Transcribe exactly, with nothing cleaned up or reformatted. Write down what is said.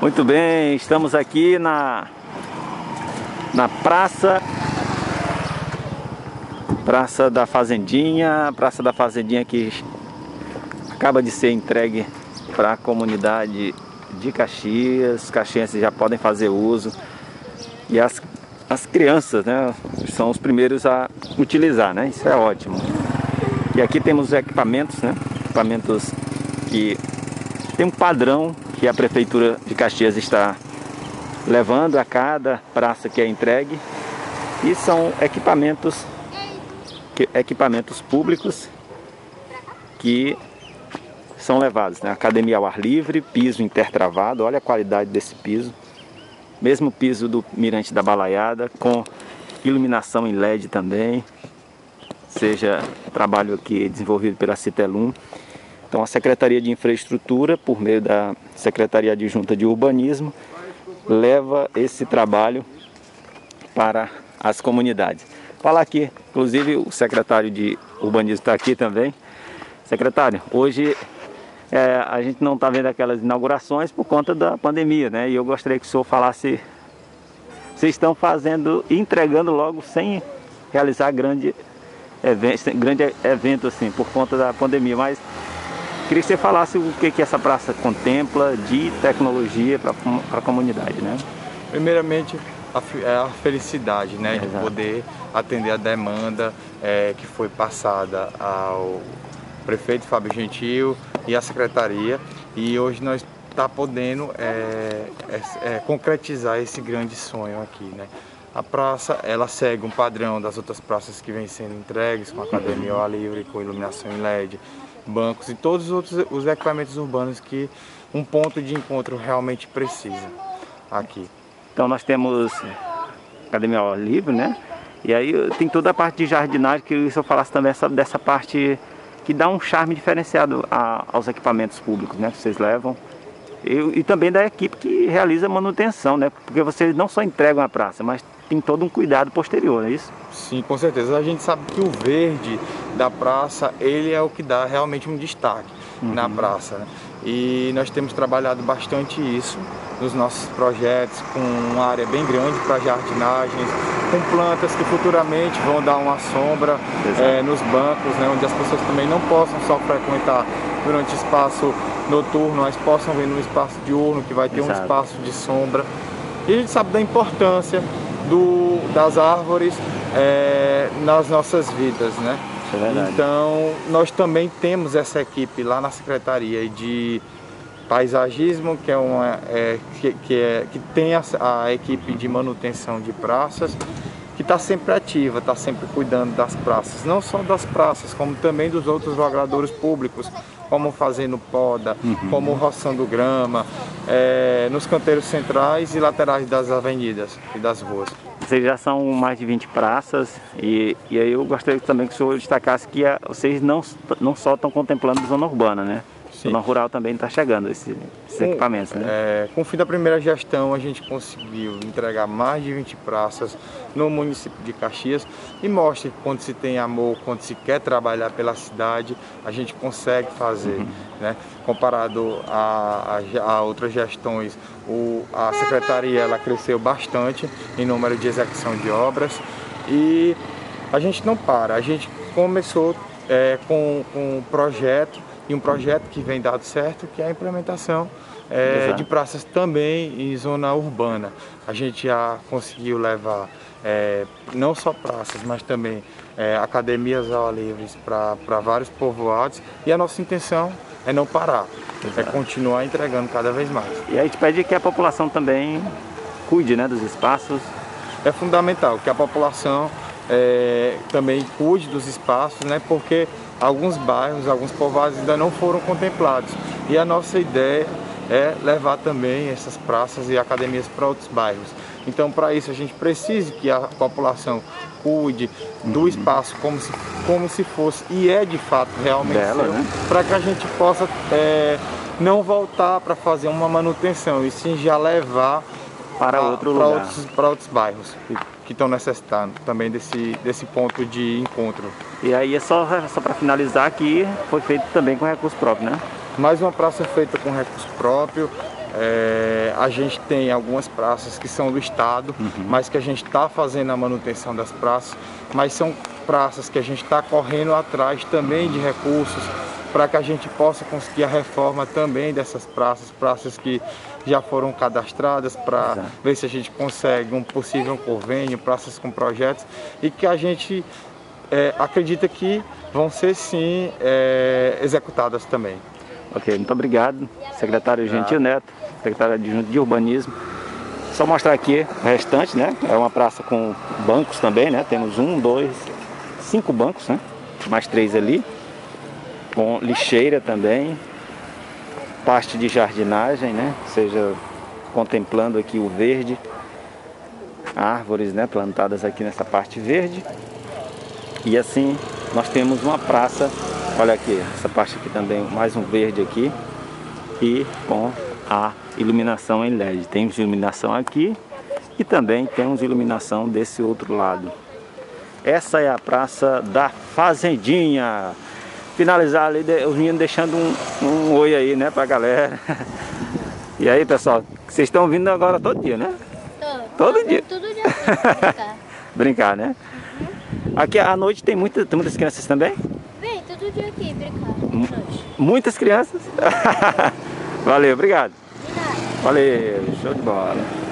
Muito bem, estamos aqui na, na praça, praça da Fazendinha, praça da Fazendinha que acaba de ser entregue para a comunidade de Caxias. Os caxienses já podem fazer uso e as, as crianças, né, são os primeiros a utilizar, né? Isso é ótimo. E aqui temos os equipamentos, né? Equipamentos que tem um padrão que a Prefeitura de Caxias está levando a cada praça que é entregue, e são equipamentos, que, equipamentos públicos que são levados, né? Academia ao ar livre, piso intertravado, olha a qualidade desse piso, mesmo piso do Mirante da Balaiada, com iluminação em L E D também, seja trabalho aqui desenvolvido pela Citelum. Então a Secretaria de Infraestrutura, por meio da Secretaria Adjunta de Urbanismo, leva esse trabalho para as comunidades. Falar aqui, inclusive o secretário de Urbanismo está aqui também. Secretário, hoje é, a gente não está vendo aquelas inaugurações por conta da pandemia, né? E eu gostaria que o senhor falasse, vocês estão fazendo, entregando logo sem realizar grande evento, grande evento assim, por conta da pandemia, mas queria que você falasse o que, que essa praça contempla de tecnologia para a comunidade, né? Primeiramente, a, a felicidade, né, Exato. De poder atender a demanda é, que foi passada ao prefeito Fábio Gentil e à secretaria, e hoje nós está podendo é, é, é, concretizar esse grande sonho aqui, né? A praça, ela segue um padrão das outras praças que vêm sendo entregues, com academia ao ar livre, com iluminação em L E D, bancos e todos os outros os equipamentos urbanos que um ponto de encontro realmente precisa aqui. Então nós temos academia ao ar livre, né? E aí tem toda a parte de jardinagem, que se eu falasse também essa, dessa parte que dá um charme diferenciado a, aos equipamentos públicos, né? Que vocês levam. E, e também da equipe que realiza a manutenção, né? Porque vocês não só entregam a praça, mas tem todo um cuidado posterior, não é isso? Sim, com certeza. A gente sabe que o verde da praça, ele é o que dá realmente um destaque uhum. na praça, né? E nós temos trabalhado bastante isso nos nossos projetos, com uma área bem grande para jardinagens, com plantas que futuramente vão dar uma sombra é, nos bancos, né? Onde as pessoas também não possam só frequentar durante o espaço noturno, mas possam vir no espaço diurno, que vai ter Exato. um espaço de sombra. E a gente sabe da importância do, das árvores é, nas nossas vidas, né? Isso é verdade. Então, nós também temos essa equipe lá na Secretaria de Paisagismo, que, é uma, é, que, que, é, que tem a, a equipe de manutenção de praças, que está sempre ativa, está sempre cuidando das praças, não só das praças, como também dos outros logradouros públicos, como fazendo poda, uhum. como roçando grama, é, nos canteiros centrais e laterais das avenidas e das ruas. Vocês já são mais de vinte praças, e, e aí eu gostaria também que o senhor destacasse que a, vocês não, não só estão contemplando a zona urbana, né? Sim. Zona rural também está chegando esse, esses com, equipamentos, né? É, com o fim da primeira gestão, a gente conseguiu entregar mais de vinte praças no município de Caxias, e mostra que quando se tem amor, quando se quer trabalhar pela cidade, a gente consegue fazer, uhum. né? Comparado a, a, a outras gestões, o, a secretaria ela cresceu bastante em número de execução de obras, e a gente não para. A gente começou é, com, com um projeto, e um projeto que vem dado certo, que é a implementação é, de praças também em zona urbana. A gente já conseguiu levar é, não só praças, mas também é, academias ao ar livre para vários povoados, e a nossa intenção é não parar, Exato. é continuar entregando cada vez mais. E a gente pede que a população também cuide, né, dos espaços. É fundamental que a população é, também cuide dos espaços, né, porque alguns bairros, alguns povoados ainda não foram contemplados, e a nossa ideia é levar também essas praças e academias para outros bairros. Então, para isso, a gente precisa que a população cuide do espaço como se, como se fosse, e é de fato realmente Bela, seu, né? para que a gente possa é, não voltar para fazer uma manutenção, e sim já levar para a, outro para lugar. outros, para outros bairros que, que estão necessitando também desse, desse ponto de encontro. E aí é só, só para finalizar que foi feito também com recurso próprio, né? Mais uma praça feita com recurso próprio, É, a gente tem algumas praças que são do Estado, uhum. mas que a gente está fazendo a manutenção das praças, mas são praças que a gente está correndo atrás também de recursos para que a gente possa conseguir a reforma também dessas praças, praças que já foram cadastradas, para ver se a gente consegue um possível convênio, praças com projetos, e que a gente é, acredita que vão ser sim é, executadas também. Ok, muito obrigado, secretário Gentil Neto, secretário adjunto de Urbanismo. Só mostrar aqui o restante, né? É uma praça com bancos também, né? Temos um, dois, cinco bancos, né? Mais três ali. Com lixeira também, parte de jardinagem, né? Ou seja, contemplando aqui o verde, árvores, né? Plantadas aqui nessa parte verde. E assim nós temos uma praça, olha aqui, essa parte aqui também, mais um verde aqui, e com a iluminação em L E D. Temos iluminação aqui e também temos iluminação desse outro lado. Essa é a praça da Fazendinha. Finalizar ali, os meninos deixando um, um oi aí, né, pra galera. E aí, pessoal, vocês estão vindo agora todo dia, né? Tô. Todo dia. Todo dia brincar. Brincar, né? Uhum. Aqui à noite tem, muita, tem muitas crianças também? Vem, todo dia aqui brincar. Muitas crianças? Valeu, obrigado. Valeu, show de bola.